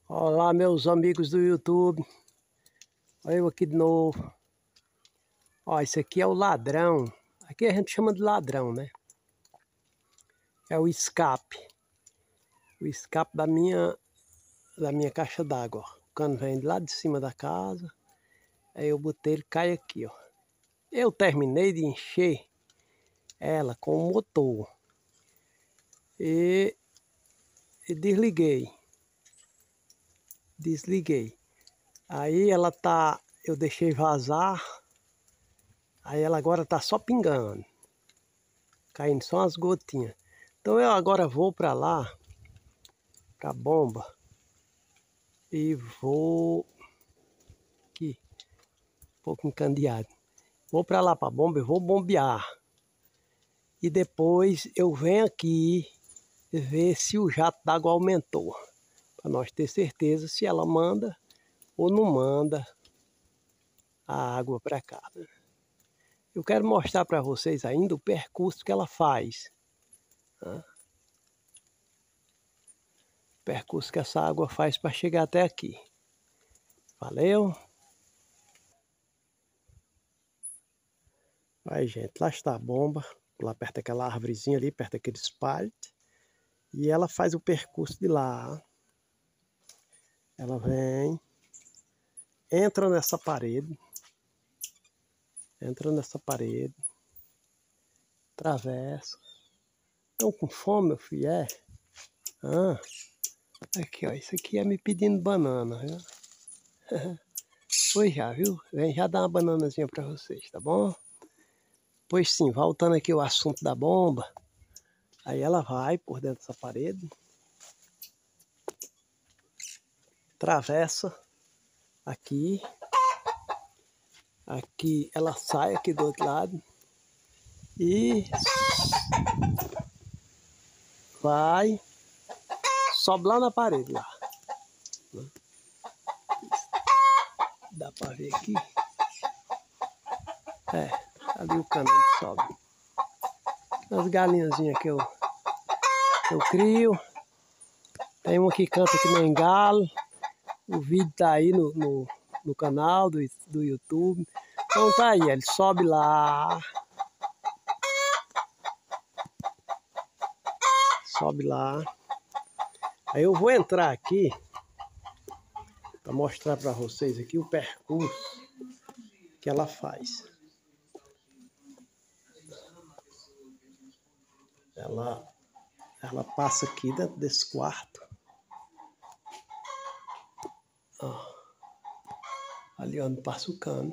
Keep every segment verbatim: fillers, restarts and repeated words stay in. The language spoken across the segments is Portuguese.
Olá, meus amigos do YouTube. Olha eu aqui de novo. Ó, esse aqui é o ladrão. Aqui a gente chama de ladrão, né? É o escape. O escape da minha, da minha caixa d'água. O cano vem de lá de cima da casa. Aí eu botei, ele cai aqui, ó. Eu terminei de encher ela com o motor. E, e desliguei. Desliguei. Aí ela tá... Eu deixei vazar. Aí ela agora tá só pingando. Caindo só umas gotinhas. Então eu agora vou para lá, para a bomba, e vou aqui, um pouco encandeado. Vou para lá para a bomba e vou bombear. E depois eu venho aqui ver se o jato d'água aumentou, para nós ter certeza se ela manda ou não manda a água para cá. Eu quero mostrar para vocês ainda o percurso que ela faz. Tá? O percurso que essa água faz para chegar até aqui. Valeu? Aí, gente, lá está a bomba, lá perto daquela árvorezinha ali, perto daquele espalho. E ela faz o percurso de lá. Ela vem, entra nessa parede, entra nessa parede, atravessa. Estão com fome, meu filho? É? Ah, aqui, ó, isso aqui é me pedindo banana, viu? Pois já, viu? Vem já dar uma bananazinha para vocês, tá bom? Pois sim, voltando aqui ao assunto da bomba. Aí ela vai por dentro dessa parede, atravessa aqui, aqui ela sai aqui do outro lado e vai, sobe lá na parede lá. Dá pra ver aqui. É, ali o cano sobe. As galinhazinhas que eu, que eu crio. Tem uma que canta que nem galo. O vídeo tá aí no, no, no canal do, do YouTube. Então tá aí, ele sobe lá. Sobe lá. Aí eu vou entrar aqui para mostrar para vocês aqui o percurso que ela faz. Ela, ela passa aqui dentro desse quarto. Ó, ali onde passa o cano.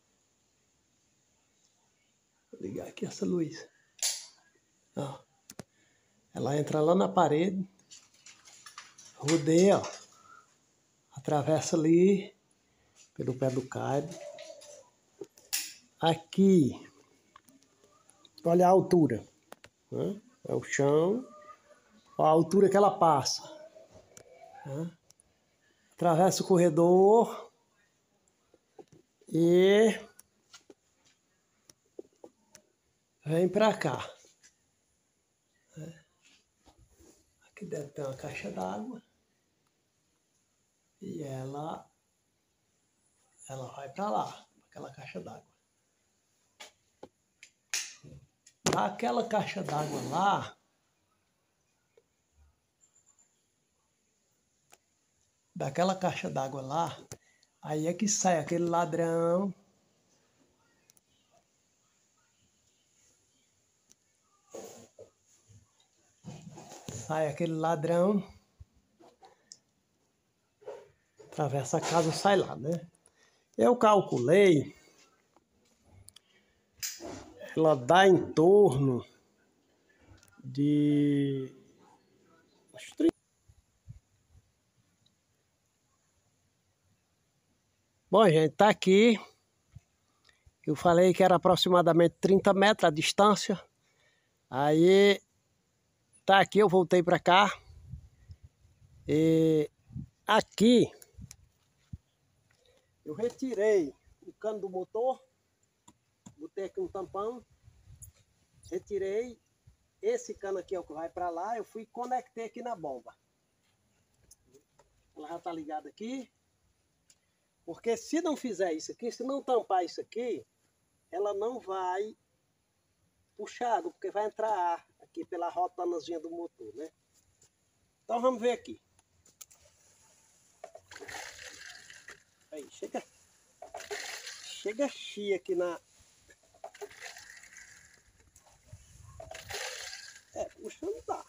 Vou ligar aqui essa luz. Ó, ela entra lá na parede, rodeia, ó, atravessa ali pelo pé do caibro. Aqui, olha a altura, né? É o chão, ó, a altura que ela passa. Né? Atravessa o corredor e vem para cá. Aqui deve ter uma caixa d'água e ela, ela vai para lá, aquela caixa d'água. Aquela caixa d'água lá, daquela caixa d'água lá, aí é que sai aquele ladrão. Sai aquele ladrão. Atravessa a casa e sai lá, né? Eu calculei. Ela dá em torno de... Bom, gente, tá aqui. Eu falei que era aproximadamente trinta metros a distância. Aí, tá aqui, eu voltei para cá. E aqui, eu retirei o cano do motor. Botei aqui um tampão. Retirei. Esse cano aqui é o que vai para lá. Eu fui e conectei aqui na bomba. Ela já tá ligado aqui. Porque se não fizer isso aqui, se não tampar isso aqui, ela não vai puxar água, porque vai entrar ar aqui pela rotanazinha do motor, né? Então vamos ver aqui. Aí, chega. Chega chia aqui na... É, puxando dá.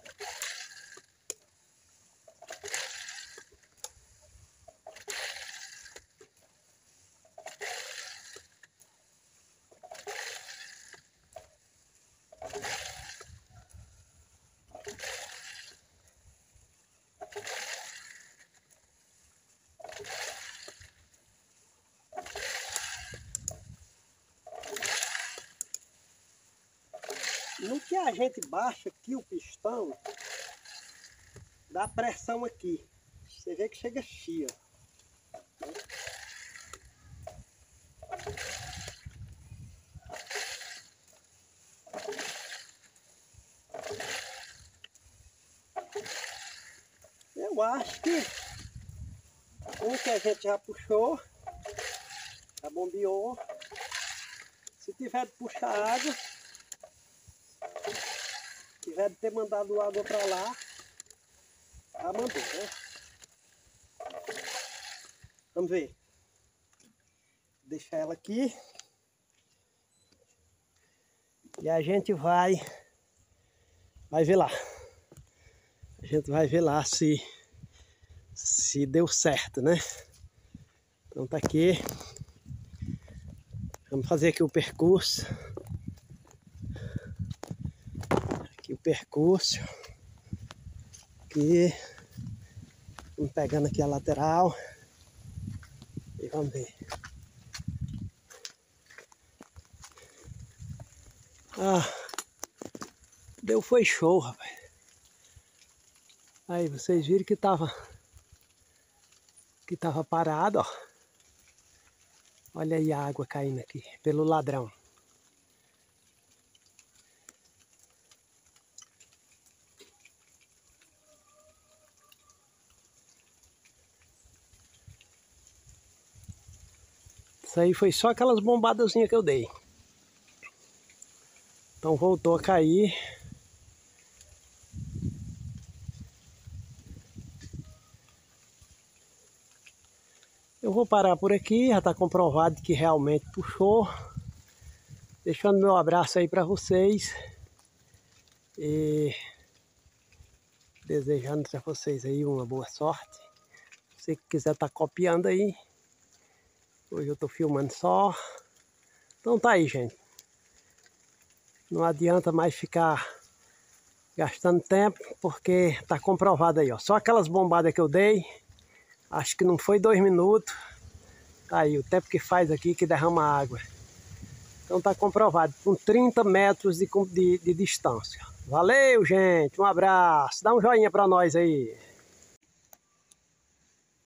No que a gente baixa aqui o pistão, dá pressão aqui. Você vê que chega chia. Eu acho que um que a gente já puxou, já bombeou. Se tiver de puxar água, tiver de ter mandado água para lá, já mandou, né? Vamos ver. Deixar ela aqui. E a gente vai, vai ver lá. A gente vai ver lá se, se deu certo, né? Então tá aqui. Vamos fazer aqui o percurso. Aqui o percurso. Aqui. Vamos pegando aqui a lateral. E vamos ver. Ah, deu foi show, rapaz. Aí vocês viram que tava que tava parado, ó. Olha aí a água caindo aqui pelo ladrão. Isso aí foi só aquelas bombadazinhas que eu dei. Então voltou a cair. Eu vou parar por aqui, já está comprovado que realmente puxou. Deixando meu abraço aí para vocês. E desejando para vocês aí uma boa sorte. Se você quiser estar tá copiando aí. Hoje eu estou filmando só. Então tá aí, gente. Não adianta mais ficar gastando tempo, porque tá comprovado aí, ó. Só aquelas bombadas que eu dei, acho que não foi dois minutos. Tá aí, o tempo que faz aqui que derrama água. Então tá comprovado, com trinta metros de, de, de distância. Valeu, gente, um abraço. Dá um joinha pra nós aí.